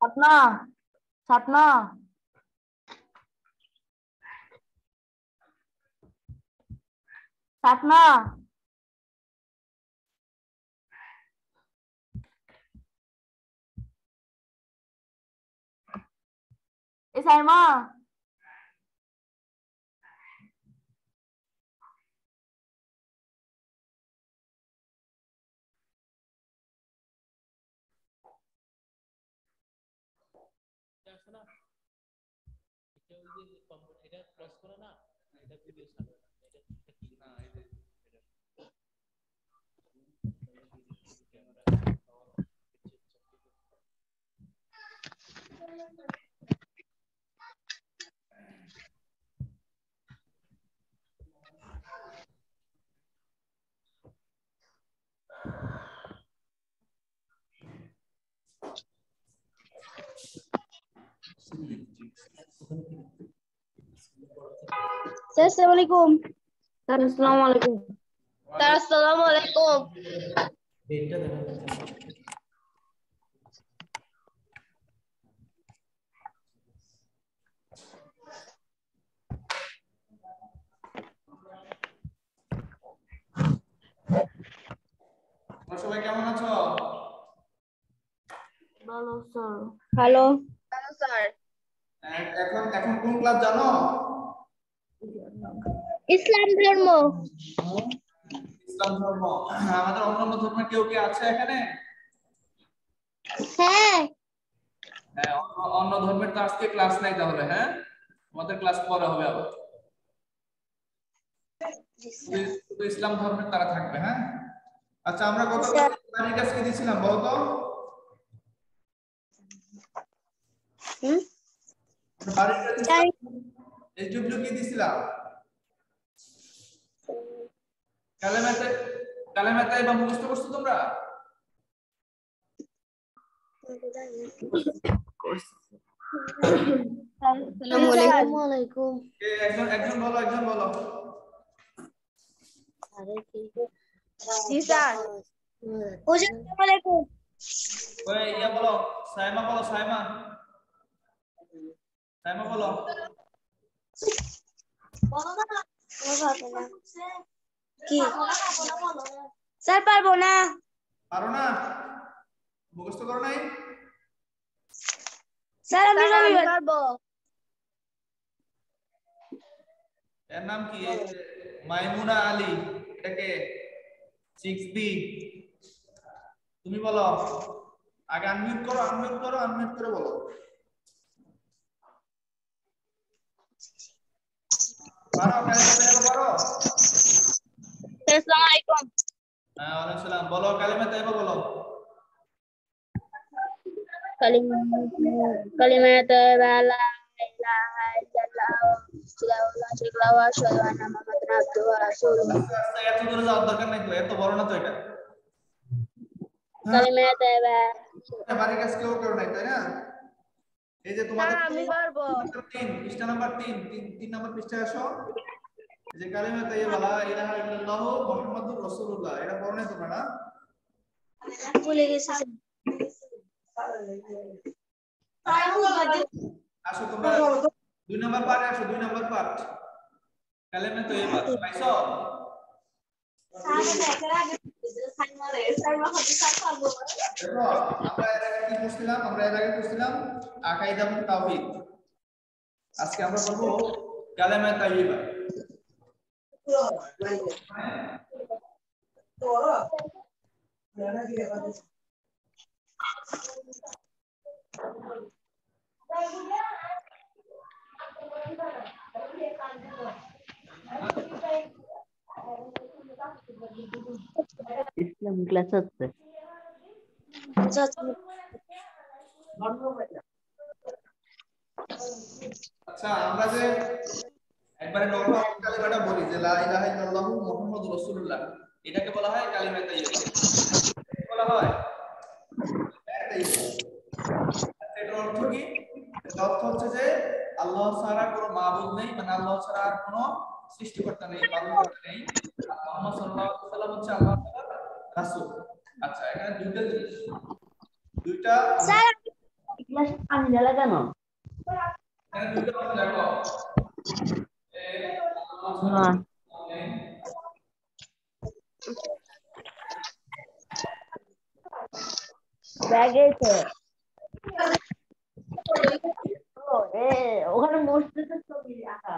Satna, Satna, Satna, Salma, Assalamualaikum. Assalamualaikum. Assalamualaikum. সবাই কেমন আছো? Halo, sir. Halo. Halo, Sir. এখন কোন ক্লাস জানো? ইসলাম ধর্ম। ইসলাম ধর্ম। আমাদের অন্যান্য ধর্মের কেউ কি আছে এখানে? হ্যাঁ। হ্যাঁ, অন্য ধর্মের তো আজকে ক্লাস নাই তাহলে, হ্যাঁ? আমাদের ক্লাস পরে হবে আবার। শুধু ইসলাম ধর্মের তারা থাকবে, হ্যাঁ? আচ্ছা, আমরা কত বাড়ির কাজ কি দিয়েছিলাম বলো তো? বাড়ির কাজ এই জুবলু কি দিয়েছিলাম? কালেমাতে বা মুখস্থ করছো তোমরা? Assalamualaikum. একজন বলো। জি স্যার। Assalamualaikum. ওই ইয়া বলো, সাইমা বলো, সাইমা বলো। কি? স্যার পারবো না। পারো না? মুখস্থ করো নাই? স্যার আমি পারবো। এর নাম কি? মাইমুনা আলী। এটাকে 6B। তুমি বলো। আগে আনমিউট করে বলো। পারো? পারো? Assalamualaikum. হ্যাঁ, ওয়ালাইকুম সালাম। বলো কালিমা তাইবা বলো। Kalimat la ilaha illallah wa syarika wa asyhadu anna Muhammadan abduhu wa rasuluh. আস্তে এত দূরে যাওয়ার দরকার নাই তো, এত বড় না তো এটা। Kalimat বাড়ির কাজ কেউ করো নাই, তাই না? এই যে তোমাদের আমি পারবো। পৃষ্ঠা নাম্বার 3 নাম্বার পৃষ্ঠায় আসো। এই যে কালিমা তাইয়্যিবা লা ইলাহা ইল্লাল্লাহ মুহাম্মাদুর রাসূলুল্লাহ, এটা পড়ো নাই তোমরা না? ভুলে গেছি। আসো তোমরা 2 নাম্বার পার্টে আসো, 2 নাম্বার পার্ট। কালিমা তাইয়্যিবা পাইছো? দেখো, আমরা এর আগে কি পড়ছিলাম? আকাইদা এবং তাওহীদ। আজকে আমরা পড়বো কালিমা তাইয়্যিবা। ইসলাম ক্লাস হচ্ছে। আচ্ছা, আমরা যে একবারে নরমাল কালিমাটা বলি যে লা ইলাহা ইল্লাল্লাহু মুহাম্মাদুর রাসূলুল্লাহ, এটাকে বলা হয় কালিমা তাইয়্যিবা। বলা হয় এটার অর্থ কি? এর অর্থ হচ্ছে যে আল্লাহ ছাড়া কোনো মাবুদ নেই, মানে আল্লাহ ছাড়া আর কোনো সৃষ্টিকর্তা নেই, পালনকর্তা নেই। আর মুহাম্মদ সাল্লাল্লাহু আলাইহি ওয়াসাল্লাম হচ্ছে আল্লাহ তাআলার রাসূল। আচ্ছা, এখানে দুইটা জিনিস, দুইটা স্যার পানি ঢালা কেন? এখানে দুটো অপশন দেখো না ব্যাগে ওখানে মসজিদের ছবি আঁকা।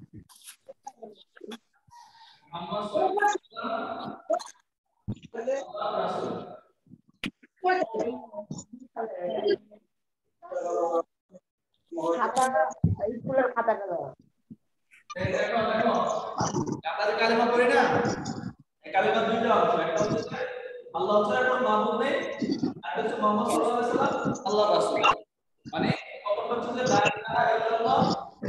খাতাটা স্কুলের খাতাটা দাও। এই দেখো দেখো আমরা যে কালিমা পড়ি না, এই কালিমা দুইটা অংশ। একটা হচ্ছে যে আল্লাহ ছাড়া কোনো মাবুদ নেই, আর হচ্ছে মুহাম্মদ সাল্লাল্লাহু আলাইহি ওয়াসাল্লাম আল্লাহর রাসূল। মানে প্রথম হচ্ছে যে লা ইলাহা ইল্লাল্লাহ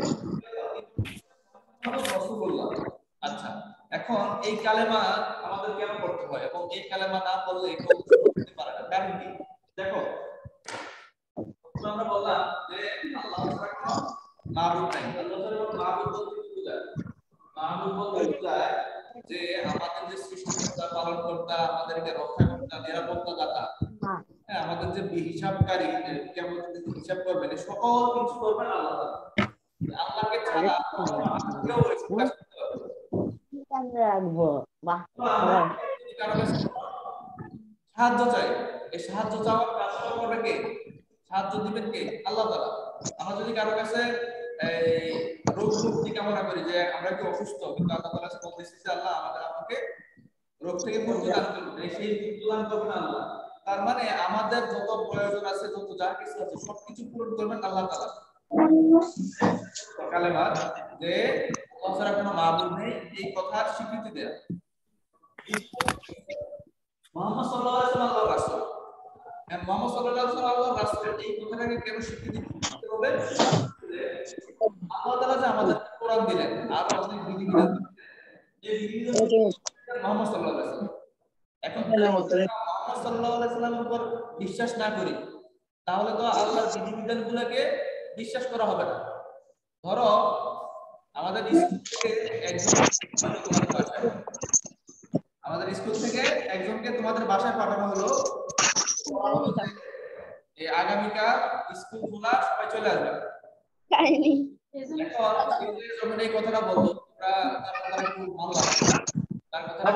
মুহাম্মদ রাসূলুল্লাহ। আচ্ছা, এখন এই কালেমা আমাদের কেন পড়তে হয় এবং এই কালেমা না পড়লে কেউ বুঝতে পারে না? কারণ কি? দেখো, আমরা বললাম যে আল্লাহ ছাড়া কোনো মাবুদ নাই। আল্লাহ ছাড়া কোনো মাবুদ বলতে কি বোঝায়? মাবুদ বলতে বোঝায় যে আমাদের যে সৃষ্টিকর্তা, পালনকর্তা, আমাদেরকে রক্ষাকর্তা, নিরাপত্তা দাতা, হ্যাঁ, আমাদের যে হিসাবকারী, কেমন হিসাব করবেন, এই সকল কিছু করবেন আল্লাহ তাআলা। আল্লাহকে ছাড়া কেউ কাজ করতে পারবে না। রাখবো বাহ যদি কারো কাছে সাহায্য চাই, এই সাহায্য চাওয়ার কাজটা করবে কে? সাহায্য দিবেন কে? আল্লাহ তাআলা। আমরা যদি কারো কাছে এই রোগ মুক্তি কামনা করি যে আমরা কি অসুস্থ, কিন্তু আল্লাহ তাআলা বলতেছে যে আল্লাহ আমাকে রোগ থেকে মুক্তি দান করবেন, সেই মুক্তি দান করবেন আল্লাহ। তার মানে আমাদের যত প্রয়োজন আছে, যত যা কিছু আছে, সবকিছু পূরণ করবেন আল্লাহ তাআলা। কালেমা যে আল্লাহ ছাড়া কোনো মাবুদ নেই, এই কথার স্বীকৃতি দেয়া। মুহাম্মদ সাল্লাল্লাহু আলাইহি ওয়াসাল্লাম আল্লাহর রাসূল। মুহাম্মদ সাল্লাল্লাহু আলাইহি ওয়াসাল্লাম আল্লাহর রাসূল, এই কথাটাকে কেন স্বীকৃতি দিতে হবে? আল্লাহ তাআলা যে আমাদের কোরআন দিলেন, আর অনেক বিধিবিধান দিলেন, এই বিধিবিধান মুহাম্মদ সাল্লাল্লাহু আলাইহি ওয়াসাল্লাম। এখন মুহাম্মদ সাল্লাল্লাহু আলাইহি ওয়াসাল্লামের উপর বিশ্বাস না করি, তাহলে তো আল্লাহর বিধিবিধানগুলোকে বিশ্বাস করা হবে না। ধরো আমাদের স্কুল থেকে একজনকে তোমাদের বাসায় পাঠানো হলো, এই আগামীকাল স্কুল খোলা, সবাই চলে আসবে। যখন এই কথাটা বললো, তোমরা তার কথাটা খুব ভালো লাগলো, তার কথাটা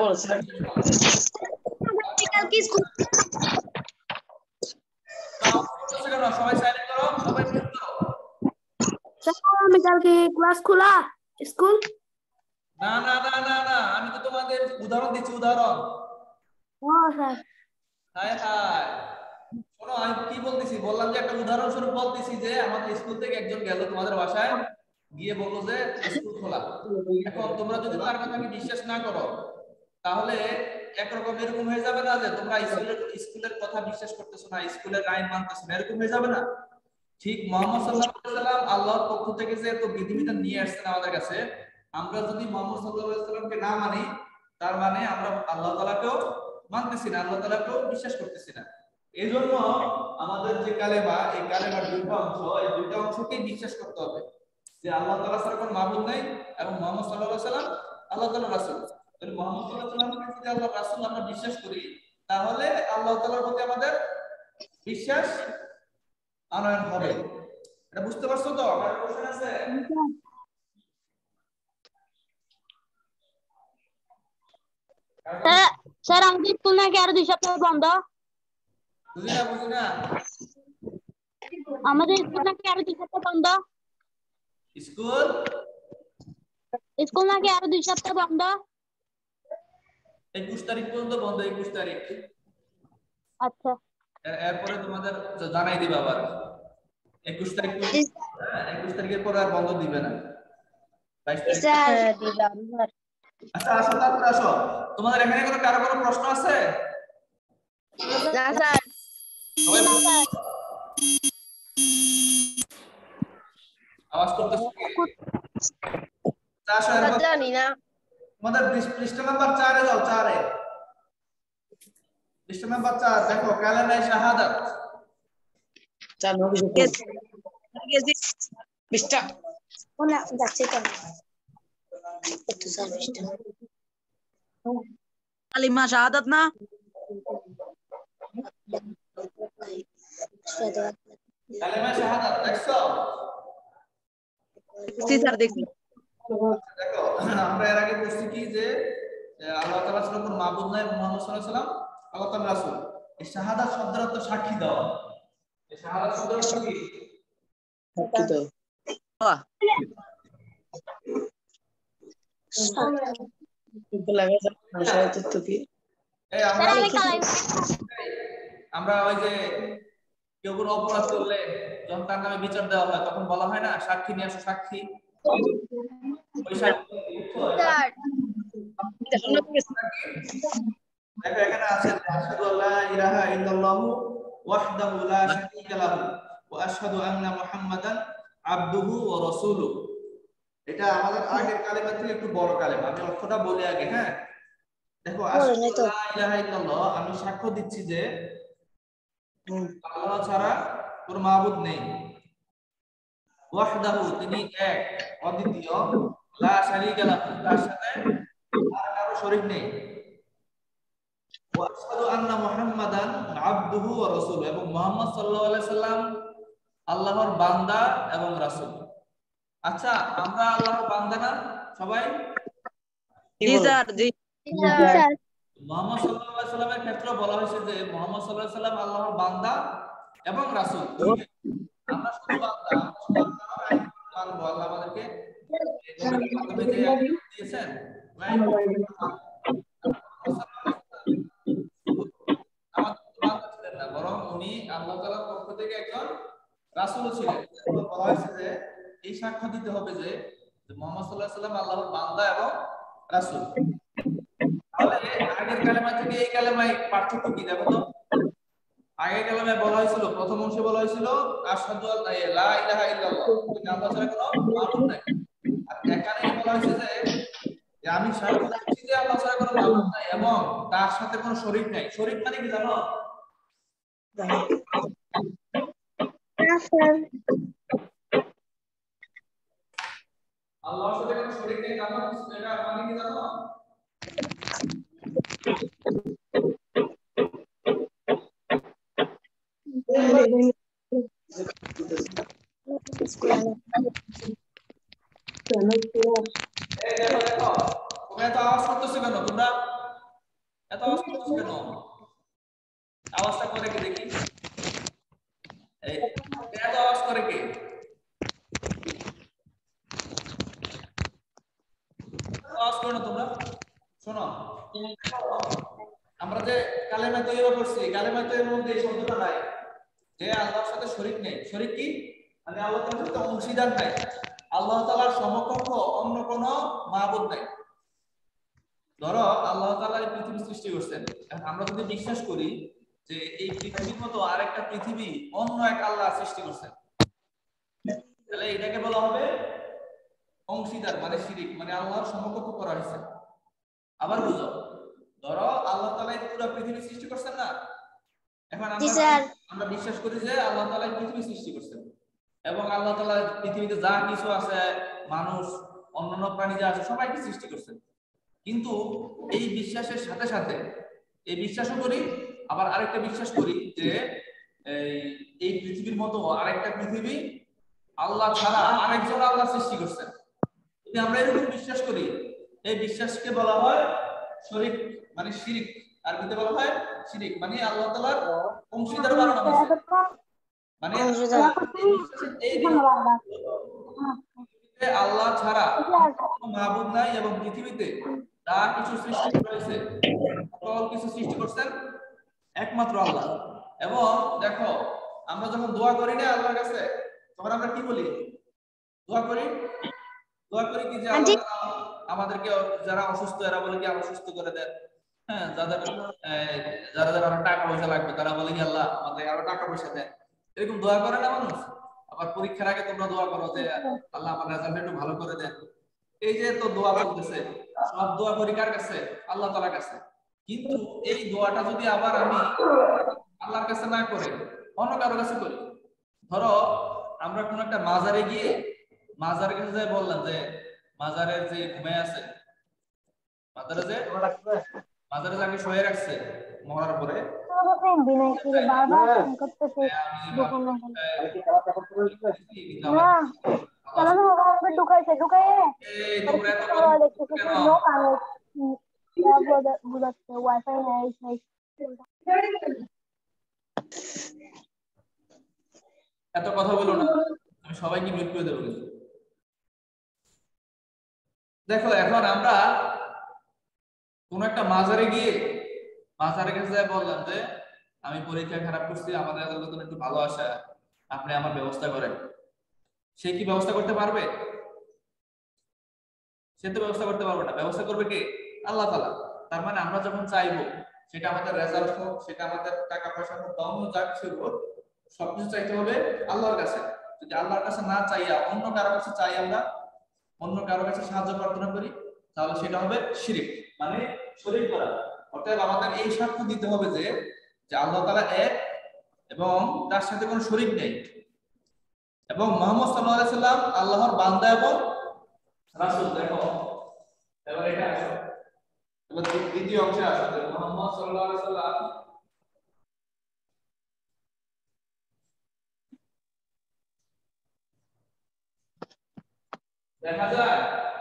সবাই সাইলেন্ট করো, সবাই মিউট করো। আগামীকালকে ক্লাস খোলা স্কুল? না না না না না, আমি তো তোমাদের উদাহরণ দিচ্ছি, উদাহরণ। হায় হায়, শোনো আমি কি বলতেছি, বললাম যে একটা উদাহরণ স্বরূপ বলতেছি যে আমাদের স্কুল থেকে একজন গেল তোমাদের বাসায়, গিয়ে বললো যে স্কুল খোলা। এখন তোমরা যদি তার কথাকে বিশ্বাস না করো, তাহলে একরকম এরকম হয়ে যাবে না যে তোমরা স্কুলের কথা বিশ্বাস করতেছো না, স্কুলের আইন মানতেছো না, এরকম হয়ে যাবে না? ঠিক মুহাম্মদ সাল্লাল্লাহু আলাইহি ওয়াসাল্লাম আল্লাহর পক্ষ থেকে যে এত বিধিবিধান নিয়ে আসছেন আমাদের কাছে, আমরা যদি মুহাম্মদ সাল্লাল্লাহু আলাইহি ওয়াসাল্লামকে না মানি, তার মানে আমরা আল্লাহ তাআলাকেও মানতেছি না, আল্লাহ তাআলাকেও বিশ্বাস করতেছি না। এইজন্য আমাদের যে কালেমা, এই কালেমার দুইটা অংশ, এই দুইটা অংশকেই বিশ্বাস করতে হবে যে আল্লাহ তাআলা ছাড়া কোনো মাবুদ নাই এবং মুহাম্মদ সাল্লাল্লাহু আলাইহি ওয়াসাল্লাম আল্লাহ তাআলার রাসূল। তাহলে মুহাম্মদ সাল্লাল্লাহু আলাইহি ওয়াসাল্লামকে যদি আল্লাহর রাসূল আমরা বিশ্বাস করি, তাহলে আল্লাহ তাআলার প্রতি আমাদের বিশ্বাস আনয়ন হবে। এটা বুঝতে পারছো তো? আমার কোশ্চেন আছে? স্যার আমাদের স্কুল নাকি আরো 2 সপ্তাহ বন্ধ? বুঝি না আমাদের স্কুল নাকি আরো 2 সপ্তাহ বন্ধ? স্কুল নাকি আরো 2 সপ্তাহ বন্ধ? 21 তারিখ পর্যন্ত বন্ধ, 21 তারিখ। আচ্ছা, এরপরে তোমাদের জানাই দিবা আবার 21 তারিখ। 21 তারিখের পর আর বন্ধ দিবে না। 22 তারিখ আচ্ছা আসো, তারপরে আসো। তোমাদের এখানে কারো কোনো প্রশ্ন আছে? না স্যার। আওয়াজ করতেছো কি? জানি না। তোমাদের পৃষ্ঠা নাম্বার 4 এ যাও, 4 এ। পৃষ্ঠা নাম্বার 4 দেখো, কালেমায়ে শাহাদাত। 4 নম্বর পৃষ্ঠা। ওনা যাচ্ছে তো। একটু স্যার পৃষ্ঠা। কালিমা শাহাদাত না? কালেমা শাহাদাত দেখছো? জি স্যার দেখি। দেখো আমরা এর আগে বলছি কি যে আল্লাহ তাআলা ছাড়া কোনো মাবুদ নাই, মুহাম্মদ সাল্লাল্লাহু আলাইহি ওয়াসাল্লাম আল্লাহ তাআলার রাসূল। এই শাহাদাত শব্দের অর্থ সাক্ষী দেওয়া। এই শাহাদাত শব্দের অর্থ কি? সাক্ষী দাও। বাহ লাগা যায় তথ্য কি? এই আমরা ওই যে কেউ কোনো অপরাধ করলে যখন তার নামে বিচার দেওয়া হয় তখন বলা হয় না সাক্ষী নিয়ে আসো সাক্ষী। ওই সাক্ষী দেখো এখানে আছে আশহাদু আল্লা ইলাহা ইল্লাল্লাহু ওয়াহদাহু লা শারীকা লাহু ওয়া আশহাদু আন্না মুহাম্মাদান আবদুহু ওয়া রাসূলুহু। এটা আমাদের আগের কালেমা থেকে একটু বড় কালেমা, আমি অর্থটা বলি আগে। হ্যাঁ দেখো আশহাদু আল্লা ইলাহা ইল্লাল্লাহ, আমি সাক্ষ্য দিচ্ছি যে আল্লাহ ছাড়া কোনো মাবুদ নেই। ওয়াহদাহু, তিনি এক অদ্বিতীয়, লা শারীকা লাহু, তার সাথে আর কারো শরীক নেই। ওয়া আশহাদু আন্না মুহাম্মাদান আবদুহু ওয়া রাসূলুহু, এবং মুহাম্মদ সাল্লাল্লাহু আলাইহি সাল্লাম আল্লাহর বান্দা এবং রাসূল। আচ্ছা আমরা আল্লাহর বান্দা না সবাই? জি স্যার জি স্যার মুহাম্মদ সাল্লাল্লাহু আলাইহি সাল্লামের ক্ষেত্রে বলা হয়েছে যে মুহাম্মদ সাল্লাল্লাহু আলাইহি সাল্লাম আল্লাহর বান্দা এবং রাসূল। আমরা শুধু বান্দা, মানবো আল্লাহ আমাদেরকে দিয়েছেন। বরং উনি আল্লাহ তাআলার পক্ষ থেকে একজন রাসূল ছিলেন। বলা হয়েছে যে এই সাক্ষ্য দিতে হবে যে মুহাম্মদ সাল্লাল্লাহু আলাইহি সাল্লাম আল্লাহর বান্দা এবং রাসূল। তাহলে আগের কালেমা থেকে এই কালেমায় পার্থক্য কি দেখো তো? আগের কালেমায় বলা হয়েছিল, প্রথম অংশে বলা হয়েছিল আশহাদু আল্লা লা ইলাহা ইল্লাল্লাহ, আল্লাহ ছাড়া কোনো মাবুদ নাই। আর এখানে বলা হয়েছে যে আমি সাক্ষ্য দিচ্ছি যে আল্লাহ ছাড়া কোনো মাবুদ নাই এবং তার সাথে কোনো শরীক নাই। শরীক মানে কি জানো? আল্লাহর সাথে কোনো শরীক নেই, এটা মানে কি জানো? দেখো তোমরা এত আওয়াজ করতেছো কেন? তোমরা এত আওয়াজ করতেছো কেন? আওয়াজটা করে কে দেখি? এই এত আওয়াজ করে কে? আওয়াজ করো না তোমরা। শোনো আমরা যে কালেমা তৈরি করছি, কালেমা তৈরির মধ্যে এই শব্দটা নাই যে আল্লাহর সাথে শরীক নেই। শরীক কি মানে আল্লাহ তাআলার সাথে অংশীদার নাই, আল্লাহ তাআলার সমকক্ষ অন্য কোনো মাবুদ নাই। ধরো আল্লাহ তাআলা এই পৃথিবী সৃষ্টি করছেন, আমরা যদি বিশ্বাস করি যে এই পৃথিবীর মতো আরেকটা পৃথিবী অন্য এক আল্লাহ সৃষ্টি করছেন, তাহলে এটাকে বলা হবে অংশীদার, মানে শিরিক, মানে আল্লাহর সমকক্ষ করা হয়েছে। আবার বুঝো, ধরো আল্লাহ তাআলা এই পুরো পৃথিবী সৃষ্টি করছেন না, এখন আমরা বিশ্বাস করি যে আল্লাহ তাআলা এই পৃথিবী সৃষ্টি করছেন এবং আল্লাহ তাআলা পৃথিবীতে যা কিছু আছে, মানুষ অন্যান্য প্রাণী যা আছে সবাইকে সৃষ্টি করছেন। কিন্তু এই বিশ্বাসের সাথে সাথে এই বিশ্বাসও করি, আবার আরেকটা বিশ্বাস করি যে এই পৃথিবীর মতো আরেকটা পৃথিবী আল্লাহ ছাড়া আরেকজন আল্লাহ সৃষ্টি করছেন। যদি আমরা এরকম বিশ্বাস করি, এই বিশ্বাসকে বলা হয় শরীক, মানে শিরিক। আরবিতে বলা হয় শিরিক, মানে আল্লাহ তাআলার অংশীদার বানানো হয়েছে। মানে এই আল্লাহ ছাড়া কোনো মাবুদ নাই এবং পৃথিবীতে যা কিছু সৃষ্টি করেছে সকল কিছু সৃষ্টি করছেন একমাত্র আল্লাহ। এবং দেখো আমরা যখন দোয়া করি না আল্লাহর কাছে, তখন আমরা কি বলি? দোয়া করি কি যে আল্লাহ আমাদেরকে, যারা অসুস্থ এরা বলে কি আল্লাহ সুস্থ করে দেন। হ্যাঁ, যারা আরো টাকা পয়সা লাগবে তারা বলে কি আল্লাহ আমাদের আরো টাকা পয়সা দেন। এরকম দোয়া করে না মানুষ? আবার পরীক্ষার আগে তোমরা দোয়া করো যে আল্লাহ আমার রেজাল্ট একটু ভালো করে দেন। এই যে তো দোয়া চলতেছে, সব দোয়া করি কার কাছে? আল্লাহ তাআলার কাছে। কিন্তু এই দোয়াটা যদি আবার আমি আল্লাহর কাছে না করে অন্য কারোর কাছে করি, ধরো আমরা কোন একটা মাজারে গিয়ে মাজারের কাছে যাই বললাম যে মাজারের যে ঘুমায় আছে, মাজারে যাকে শুয়ে রাখছে মরার পরে, বিনয় করে বারবার ফোন করতেছে দোকানে না চালানো হবে ঢুকাইছে দেখতেছে লোক আর বুঝাচ্ছে ওয়াইফাই নাই এত কথা বলো না, আমি সবাইকে মিউট করে দেবো। দেখো এখন আমরা কোন একটা মাজারে গিয়ে মাজারে কাছে বললাম যে আমি পরীক্ষা খারাপ করছি, আমাদের আদালত একটু ভালো আসা, আপনি আমার ব্যবস্থা করেন। সে কি ব্যবস্থা করতে পারবে? সে তো ব্যবস্থা করতে পারবে না। ব্যবস্থা করবে কে? আল্লাহ তাআলা। তার মানে আমরা যখন চাইবো, সেটা আমাদের রেজাল্ট হোক, সেটা আমাদের টাকা পয়সা হোক, দাম যা কিছু হোক, সবকিছু চাইতে হবে আল্লাহর কাছে। যদি আল্লাহর কাছে না চাইয়া অন্য কারো কাছে চাই, আমরা অন্য কারো কাছে সাহায্য প্রার্থনা করি, তাহলে সেটা হবে শিরক, মানে শরীক করা। অর্থাৎ আমাদের এই সাক্ষ্য দিতে হবে যে আল্লাহ তাআলা এক এবং তার সাথে কোনো শরীক নেই, এবং মুহাম্মদ সাল্লাল্লাহু আলাইহি সাল্লাম আল্লাহর বান্দা এবং রাসূল। দেখো এবার এটা আসো, এবার দ্বিতীয় অংশে আসো। মুহাম্মদ সাল্লাল্লাহু আলাইহি সাল্লাম দেখা যায়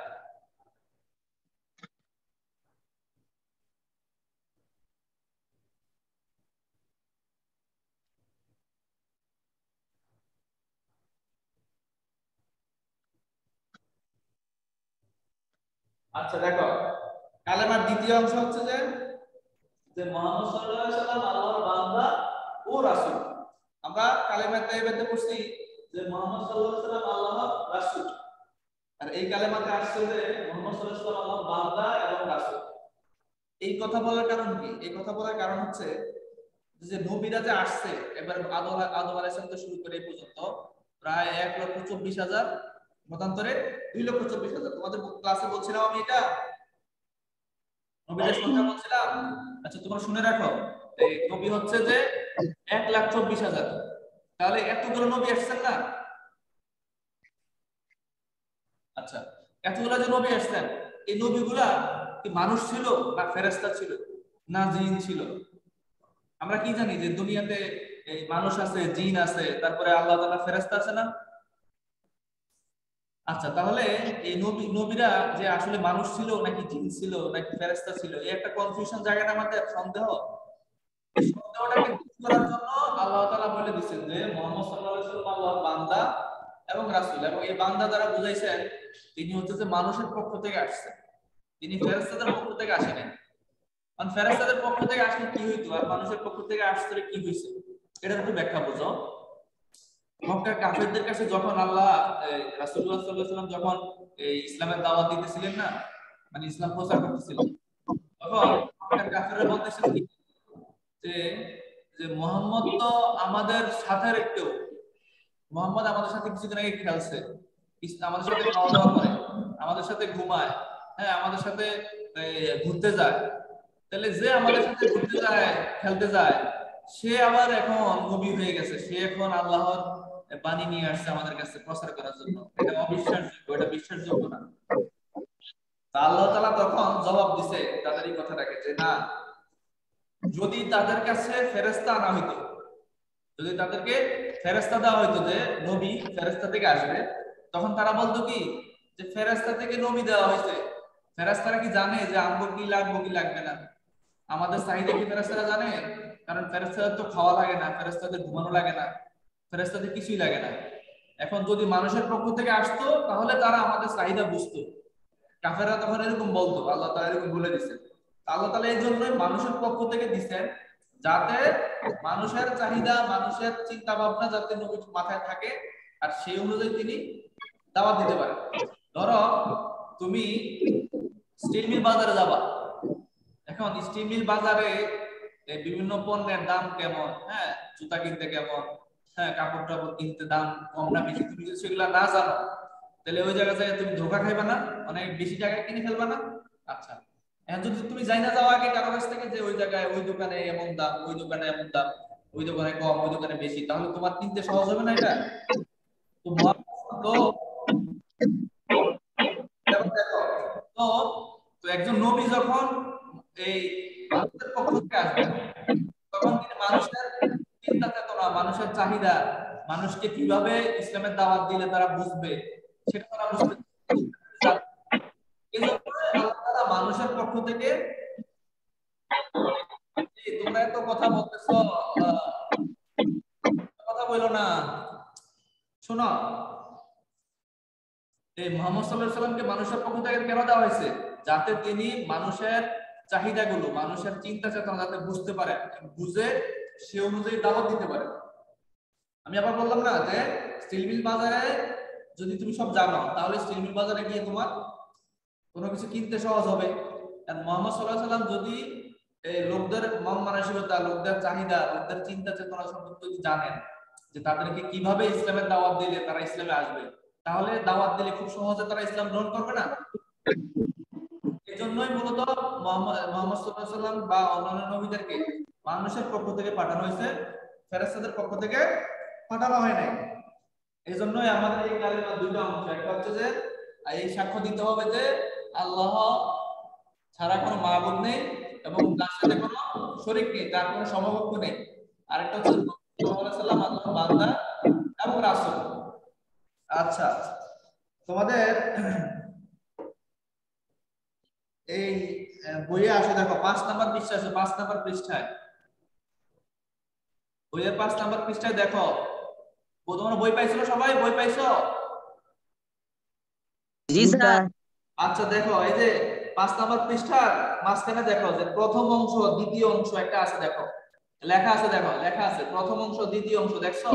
আচ্ছা দেখো কালেমার দ্বিতীয় অংশ হচ্ছে যে মুহাম্মদ সাল্লাল্লাহু আলাইহি সাল্লাম আল্লাহর বান্দা ও রাসূল। আমরা কালেমা তাইয়্যিবাতে পড়ছি যে মুহাম্মদ সাল্লাল্লাহু আলাইহি সাল্লাম আল্লাহর রাসূল, আর এই কালেমাতে আসছে যে মুহাম্মদ সাল্লাল্লাহু আলাইহি সাল্লাম আল্লাহর বান্দা এবং রাসূল। এই কথা বলার কারণ কি? এই কথা বলার কারণ হচ্ছে যে নবীরা যে আসছে, এবার আদম আলাইহিস সালাম থেকে শুরু করে এই পর্যন্ত প্রায় 1,24,000, মতান্তরে 2,24,000। তোমাদের ক্লাসে বলছিলাম আমি এটা নবীদের সংখ্যা বলছিলাম। আচ্ছা তোমরা শুনে রাখো, এই নবী হচ্ছে যে 1,24,000। তাহলে এতগুলো নবী আসছেন না? আচ্ছা এতগুলো যে নবী আসছেন, এই নবীগুলা কি মানুষ ছিল না ফেরেশতা ছিল না জিন ছিল? আমরা কি জানি যে দুনিয়াতে এই মানুষ আছে, জিন আছে, তারপরে আল্লাহ তাআলা ফেরেশতা আছে না? আচ্ছা তাহলে এই নবীরা যে আসলে মানুষ ছিল নাকি জিন ছিল নাকি ফেরেশতা ছিল, এই একটা কনফিউশন জায়গাটা আমাদের সন্দেহ। এই সন্দেহটাকে দূর করার জন্য আল্লাহ তাআলা বলে দিয়েছেন যে মুহাম্মদ সাল্লাল্লাহু আলাইহি ওয়াসাল্লাম আল্লাহর বান্দা এবং রাসূল, এবং এই বান্দা দ্বারা বুঝাইছেন তিনি হচ্ছে যে মানুষের পক্ষ থেকে আসছে, তিনি ফেরেশতাদের পক্ষ থেকে আসেন। কারণ ফেরেশতাদের পক্ষ থেকে আসলে কি হইতো আর মানুষের পক্ষ থেকে আসলে কি হইছে, এটা একটু ব্যাখ্যা বুঝো। মক্কার কাফেরদের কাছে যখন আল্লাহ রাসূলুল্লাহ সাল্লাল্লাহু আলাইহি ওয়াসাল্লাম যখন এই ইসলামের দাওয়াত দিতেছিলেন না, মানে ইসলাম প্রচার করতেছিলেন, তখন মক্কার কাফেররা বলতেছিল যে যে মুহাম্মদ তো আমাদের সাথে রেখেও, মুহাম্মদ আমাদের সাথে কিছুদিন আগে খেলছে, আমাদের সাথে খাওয়া দাওয়া করে, আমাদের সাথে ঘুমায়, হ্যাঁ আমাদের সাথে ঘুরতে যায়, তাহলে যে আমাদের সাথে ঘুরতে যায় খেলতে যায় সে আবার এখন নবী হয়ে গেছে, সে এখন আল্লাহর বাণী নিয়ে আসছে আমাদের কাছে প্রচার করার জন্য, এটা অবিশ্বাসযোগ্য, এটা বিশ্বাসযোগ্য না। তা আল্লাহ তাআলা তখন জবাব দিছে তাদের এই কথাটাকে যে না, যদি তাদের কাছে ফেরেশতা আনা হইতো, যদি তাদেরকে ফেরেশতা দেওয়া হইতো যে নবী ফেরেশতা থেকে আসবে, তখন তারা বলতো কি যে ফেরেশতা থেকে নবী দেওয়া হয়েছে, ফেরেশতারা কি জানে যে আমগো কি লাগবে কি লাগবে না, আমাদের চাহিদা কি ফেরেশতারা জানে? কারণ ফেরেশতাদের তো খাওয়া লাগে না, ফেরেশতাদের ঘুমানো লাগে না, ফেরেশতাদের কিছুই লাগে না। এখন যদি মানুষের পক্ষ থেকে আসতো তাহলে তারা আমাদের চাহিদা বুঝতো। কাফেররা তখন এরকম বলতো, আল্লাহ তাআলা এরকম বলে দিয়েছেন। আল্লাহ তাআলা এই জন্যই মানুষের পক্ষ থেকে দিয়েছেন, যাতে মানুষের চাহিদা, মানুষের চিন্তা ভাবনা যাতে নবীর মাথায় থাকে আর সেই অনুযায়ী তিনি দাওয়াত দিতে পারেন। ধরো তুমি স্টিল মিল বাজারে যাবা, এখন স্টিল মিল বাজারে বিভিন্ন পণ্যের দাম কেমন, হ্যাঁ জুতা কিনতে কেমন, হ্যাঁ কাপড় টাপড় কিনতে দাম কম না বেশি, তুমি যদি সেগুলা না জানো তাহলে ওই জায়গায় তুমি ধোকা খাইবা না, অনেক বেশি টাকায় কিনে ফেলবা না? আচ্ছা এখন যদি তুমি যাই না যাও আগে কারো কাছ থেকে যে ওই জায়গায় ওই দোকানে এমন দাম, ওই দোকানে এমন দাম, ওই দোকানে কম ওই দোকানে বেশি, তাহলে তোমার কিনতে সহজ হবে না? এটা তো তো তো একজন নবী যখন এই মানুষের পক্ষ থেকে আসবেন তখন তিনি মানুষের চাহিদা, মানুষকে কিভাবে ইসলামের দাওয়াত দিলে তারা বুঝবে সেটা তারা বুঝতে এজন্য আল্লাহ তাআলা মানুষের পক্ষ থেকে তোমরা এত কথা বলতেছো, কথা বলো না, শোনো। এই মুহাম্মদ সাল্লাল্লাহু আলাইহি সাল্লামকে মানুষের পক্ষ থেকে কেন দেওয়া হয়েছে? যাতে তিনি মানুষের চাহিদাগুলো, মানুষের চিন্তা চেতনা যাতে বুঝতে পারে, বুঝে সে অনুযায়ী দাওয়াত দিতে পারে। আমি আবার বললাম না যে স্টিল মিল বাজারে যদি তুমি সব জানো তাহলে স্টিল মিল বাজারে গিয়ে তোমার কোনো কিছু কিনতে সহজ হবে। আর মুহাম্মদ সাল্লাল্লাহু আলাইহি সাল্লাম যদি লোকদের মন মানসিকতা, লোকদের চাহিদা, লোকদের চিন্তা চেতনা সম্পর্কে যদি জানেন যে তাদেরকে কিভাবে ইসলামের দাওয়াত দিলে তারা ইসলামে আসবে, তাহলে দাওয়াত দিলে খুব সহজে তারা ইসলাম গ্রহণ করবে না। এজন্যই মূলত মুহাম্মদ সাল্লাল্লাহু আলাইহি সাল্লাম বা অন্যান্য নবীদেরকে মানুষের পক্ষ থেকে পাঠানো হয়েছে, ফেরেশতাদের পক্ষ থেকে পাঠানো হয় নাই। এজন্যই আমাদের এই কালেমা দুইটা অংশ, একটা হচ্ছে যে এই সাক্ষ্য দিতে হবে যে আল্লাহ ছাড়া কোনো মাবুদ নেই এবং তার সাথে কোনো শরীক নেই, তার কোনো সমকক্ষ নেই। আরেকটা হচ্ছে সাল্লাল্লাহু আলাইহি সাল্লাম আল্লাহর বান্দা এবং রাসূল। আচ্ছা, তোমাদের এই বইয়ে আসে দেখো 5 নাম্বার পৃষ্ঠা আছে, 5 নাম্বার পৃষ্ঠায়, বইয়ের 5 নাম্বার পৃষ্ঠায় দেখো। তোমরা বই পাইছো সবাই? বই পাইছো? জি স্যার। আচ্ছা দেখো, এই যে 5 নাম্বার পৃষ্ঠার মাঝখানে দেখো যে প্রথম অংশ দ্বিতীয় অংশ একটা আছে, দেখো লেখা আছে, দেখো লেখা আছে প্রথম অংশ দ্বিতীয় অংশ, দেখছো?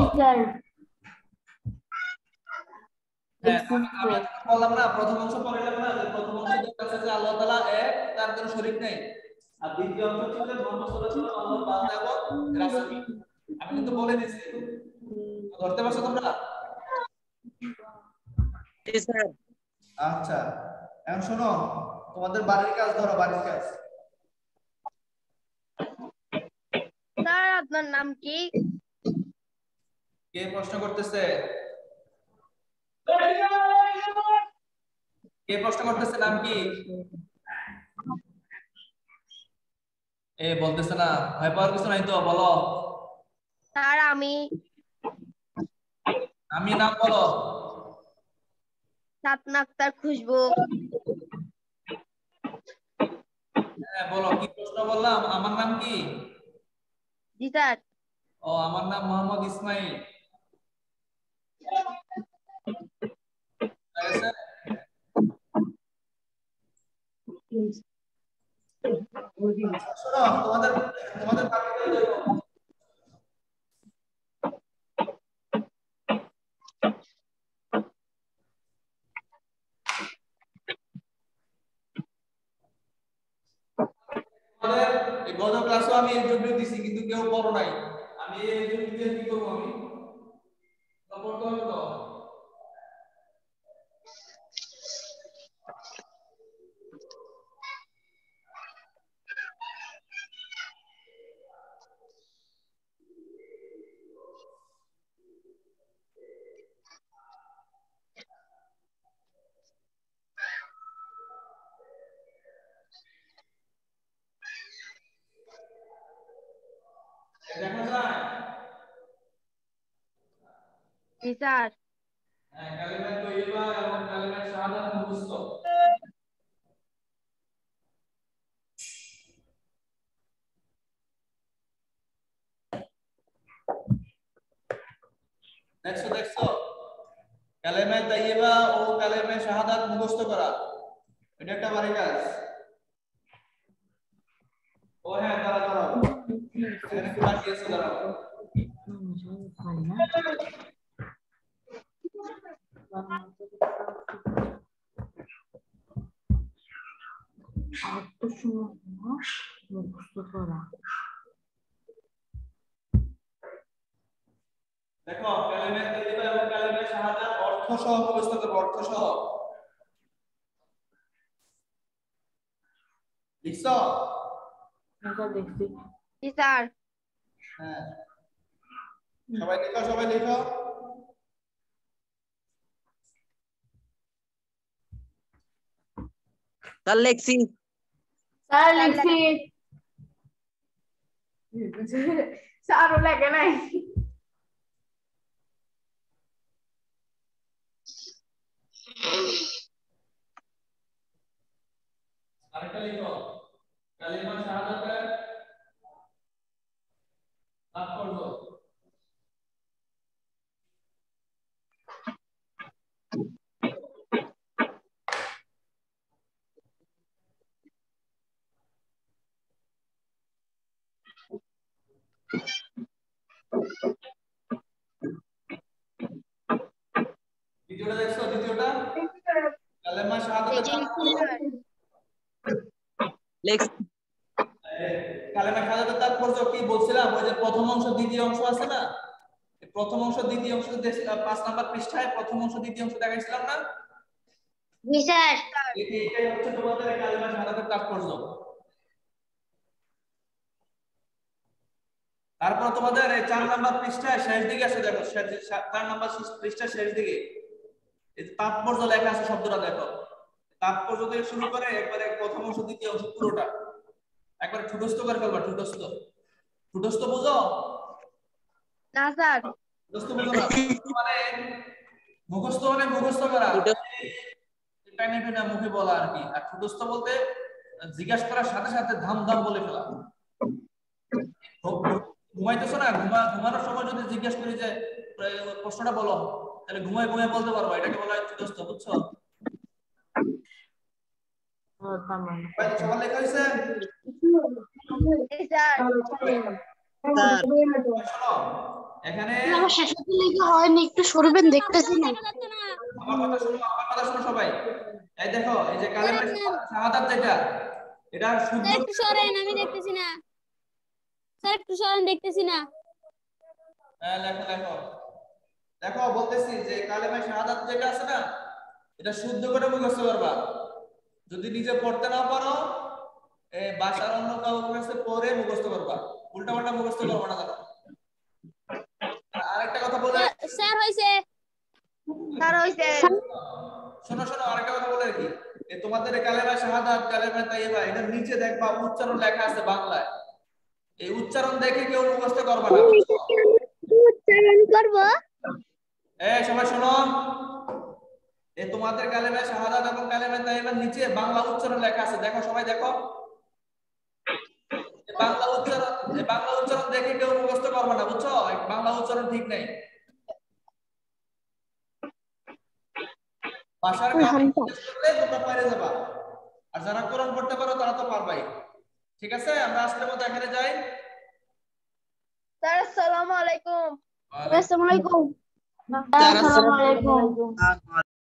হ্যাঁ, আমি বললাম না প্রথম অংশ পড়লাম না যে প্রথম অংশে দেখা আছে যে আল্লাহ তাআলা এক, তার কোনো শরীক নেই। আর দ্বিতীয় অংশ হচ্ছে যে মুহাম্মদ সাল্লাল্লাহু আলাইহি ওয়াসাল্লাম আল্লাহর বান্দা এবং রাসূল। আমি কিন্তু বলে দিয়েছি, ধরতে পারছো তোমরা? জি স্যার। আচ্ছা, এখন শোনো, তোমাদের বাড়ির কাজ ধরো, বাড়ির কাজ। স্যার আপনার নাম কি? কে প্রশ্ন করতেছে? কে প্রশ্ন করতেছে? নাম কি? বলতেছে না, ভয় পাওয়ার কিছু নাই তো, বলো। স্যার আমি নাম বলো। সাতনা আক্তার খুশবু। হ্যাঁ বলো, কি প্রশ্ন বললাম? আমার নাম কি? জি স্যার। ও, আমার নাম মোহাম্মদ ইসমাইল। শোনো, তোমাদের বাড়িতে দেখো, এই গত ক্লাসও আমি এই জন্য দিছি কিন্তু কেউ পড়ো নাই। আমি এই জন্য কি করব? আমি পড়তে হবে তো। দেখা যায়? জি স্যার। হ্যাঁ, কালিমা তৈয়বা এবং কালিমা শাহাদাত মুখস্থ। দেখছো কালেমা তাইয়্যিবা ও কালেমা শাহাদাত মুখস্থ করা, এটা একটা বাড়ি কাজ। ও হ্যাঁ, দাঁড়াও, এখানে কি বাকি আছে? দাঁড়াও, দেখো কালেমা তাইয়্যিবা এবং কালেমা শাহাদাত অর্থ সহ মুখস্থ করো, অর্থ সহ। লিখছো? জি স্যার। হ্যাঁ, সবাই লিখো, সবাই লিখো। স্যার লিখছি। স্যার লিখছি। স্যারও লেখে নাই। আরেকটা লিখো কালিমা শাহাদাতের তাৎপর্য। ভিডিওটা দেখছো? দ্বিতীয়টা কালেমা শাহাদাতের লেখছি। কালেমা শাহাদাতের তাৎপর্য কি বলছিলাম? ওই যে প্রথম অংশ দ্বিতীয় অংশ আছে না, প্রথম অংশ দ্বিতীয় অংশ 5 নাম্বার পৃষ্ঠায় প্রথম অংশ দ্বিতীয় অংশ দেখাইছিলাম না? স্যার এটাই হচ্ছে তোমাদের কালেমা শাহাদাতের তাৎপর্য। তারপর তোমাদের এই 4 নাম্বার পৃষ্ঠায় শেষ দিকে আছে, দেখো 4 নাম্বার পৃষ্ঠার শেষ দিকে এই তাৎপর্য লেখা আছে, শব্দটা দেখো। তাৎপর্য থেকে শুরু করে একবারে প্রথম অংশ দ্বিতীয় অংশ পুরোটা একবারে ঠুটস্থ করে ফেলবা। ঠুটস্থ ঠুটস্থ বুঝো? না স্যার ঠুটস্থ বুঝো না? মানে মুখস্থ মানে মুখস্থ করা, টাইনে টাইনে মুখে বলা আর কি। আর ঠুটস্থ বলতে জিজ্ঞাসা করার সাথে সাথে ধাম ধাম বলে ফেলা। ঘুমাইতেছো না, ঘুমানোর সময় যদি জিজ্ঞেস করি যে প্রশ্নটা বলো, তাহলে ঘুমাই ঘুমাই বলতে পারবো, এটাকে বলা হয় ঠুটস্থ। বুঝছো? সবার লেখা হয়েছে? শোনো, এখানে আমার শেষ লেখা হয়নি, একটু সরবেন, দেখতেছি না। আমার কথা শোনো, আমার কথা শোনো সবাই। এই দেখো, এই যে কালেমা শাহাদাত যেটা, এটা শুদ্ধ একটু সরেন, আমি দেখতেছি না স্যার, একটু সরেন, দেখতেছি না। লেখো লেখো দেখো, বলতেছি যে কালেমা শাহাদাত যেটা আছে না, এটা শুদ্ধ করে মুখস্থ করবা। যদি নিজে পড়তে না পারো, বাসার অন্য কাউকে কাছে পড়ে মুখস্থ করবা, উল্টা পাল্টা মুখস্থ করবা না। দেখো আরেকটা কথা বলে স্যার হইছে, স্যার হইছে। শোনো শোনো, আরেকটা কথা বলে রাখি, তোমাদের কালেমা শাহাদাত, কালেমা তাইয়্যিবা, এটার নিচে দেখবা উচ্চারণ লেখা আছে বাংলায়। এই উচ্চারণ দেখে কেউ মুখস্থ করবা না। উচ্চারণ করব। সবাই শোনো, তোমাদের কালেমা শাহাদাত এবং কালেমা তাইয়্যিবার নিচে বাংলা উচ্চারণ লেখা আছে, দেখো সবাই দেখো। বাংলা উচ্চারণ দেখে কেউ মুখস্থ করবে না, বুঝছো? বাংলা উচ্চারণ ঠিক নাই। ভাষার কাছে করলে তোমরা পারে যাবা, আর যারা কোরআন পড়তে পারো তারা তো পারবাই। ঠিক আছে, আমরা আজকের মতো এখানে যাই। স্যার আসসালামু আলাইকুম। আসসালামু আলাইকুম।